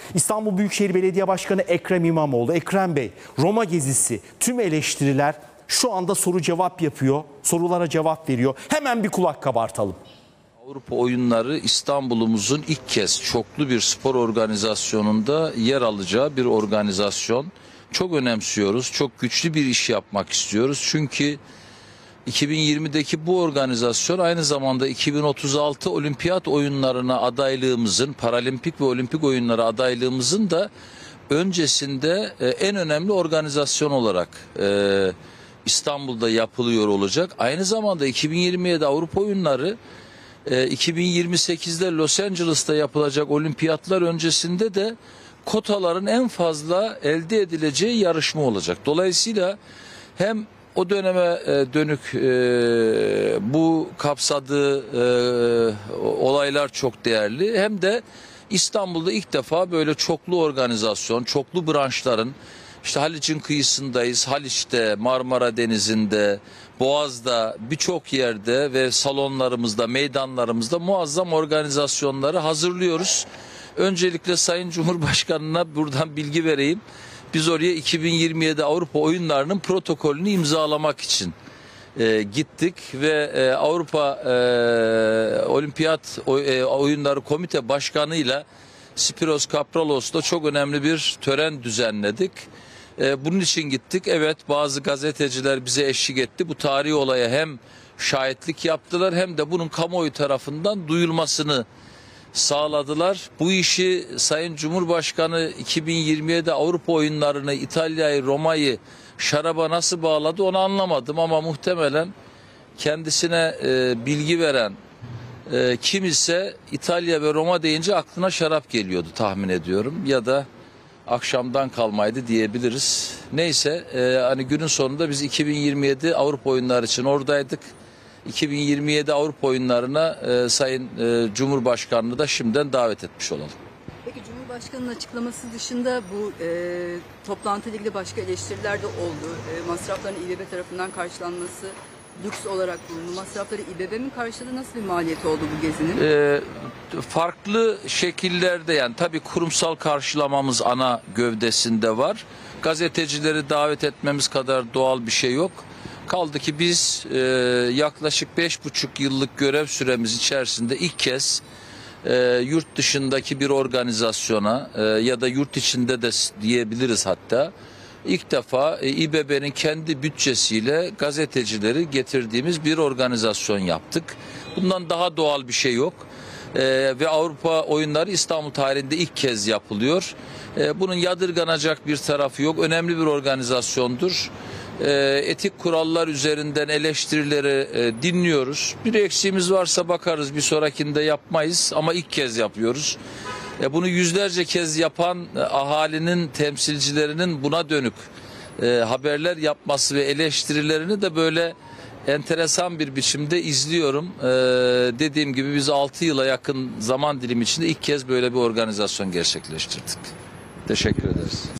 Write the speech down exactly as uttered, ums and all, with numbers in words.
İstanbul Büyükşehir Belediye Başkanı Ekrem İmamoğlu. Ekrem Bey, Roma gezisi, tüm eleştiriler şu anda soru cevap yapıyor, sorulara cevap veriyor. Hemen bir kulak kabartalım. Avrupa oyunları İstanbul'umuzun ilk kez çoklu bir spor organizasyonunda yer alacağı bir organizasyon. Çok önemsiyoruz, çok güçlü bir iş yapmak istiyoruz. Çünkü iki bin yirmideki bu organizasyon aynı zamanda iki bin otuz altı olimpiyat oyunlarına adaylığımızın, paralimpik ve olimpik oyunlara adaylığımızın da öncesinde en önemli organizasyon olarak İstanbul'da yapılıyor olacak. Aynı zamanda iki bin yirmi yedi Avrupa oyunları iki bin yirmi sekizde Los Angeles'ta yapılacak olimpiyatlar öncesinde de kotaların en fazla elde edileceği yarışma olacak. Dolayısıyla hem o döneme dönük bu kapsadığı olaylar çok değerli, hem de İstanbul'da ilk defa böyle çoklu organizasyon, çoklu branşların, işte Haliç'in kıyısındayız, Haliç'te, Marmara Denizi'nde, Boğaz'da, birçok yerde ve salonlarımızda, meydanlarımızda muazzam organizasyonları hazırlıyoruz. Öncelikle Sayın Cumhurbaşkanı'na buradan bilgi vereyim. Biz oraya iki bin yirmi yedi Avrupa Oyunları'nın protokolünü imzalamak için e, gittik ve e, Avrupa e, Olimpiyat e, Oyunları Komite Başkanı'yla Spiros Kapralos'ta çok önemli bir tören düzenledik. E, bunun için gittik. Evet, bazı gazeteciler bize eşlik etti. Bu tarihi olaya hem şahitlik yaptılar hem de bunun kamuoyu tarafından duyulmasını sağladılar. Bu işi Sayın Cumhurbaşkanı iki bin yirmi yedi Avrupa Oyunları'nı, İtalya'yı, Roma'yı şaraba nasıl bağladı onu anlamadım, ama muhtemelen kendisine e, bilgi veren e, kim ise İtalya ve Roma deyince aklına şarap geliyordu tahmin ediyorum, ya da akşamdan kalmaydı diyebiliriz. Neyse, e, hani günün sonunda biz iki bin yirmi yedi Avrupa Oyunları için oradaydık. iki bin yirmi yedi Avrupa Oyunları'na e, Sayın e, Cumhurbaşkanı'nı da şimdiden davet etmiş olalım. Peki Cumhurbaşkanı'nın açıklaması dışında bu e, toplantıyla ilgili başka eleştiriler de oldu. E, masrafların İBB tarafından karşılanması lüks olarak bulundu. Masrafları İBB mi karşıladı? Nasıl bir maliyeti oldu bu gezinin? E, farklı şekillerde, yani tabii kurumsal karşılamamız ana gövdesinde var. Gazetecileri davet etmemiz kadar doğal bir şey yok. Kaldı ki biz e, yaklaşık beş buçuk yıllık görev süremiz içerisinde ilk kez e, yurt dışındaki bir organizasyona e, ya da yurt içinde de diyebiliriz, hatta ilk defa e, İBB'nin kendi bütçesiyle gazetecileri getirdiğimiz bir organizasyon yaptık. Bundan daha doğal bir şey yok. Ee, ve Avrupa Oyunları İstanbul tarihinde ilk kez yapılıyor. Ee, bunun yadırganacak bir tarafı yok. Önemli bir organizasyondur. Ee, etik kurallar üzerinden eleştirileri e, dinliyoruz. Bir eksiğimiz varsa bakarız, bir sonrakinde yapmayız, ama ilk kez yapıyoruz. E, bunu yüzlerce kez yapan e, ahalinin temsilcilerinin buna dönük e, haberler yapması ve eleştirilerini de böyle enteresan bir biçimde izliyorum. Ee, dediğim gibi biz altı yıla yakın zaman dilimi içinde ilk kez böyle bir organizasyon gerçekleştirdik. Teşekkür ederiz.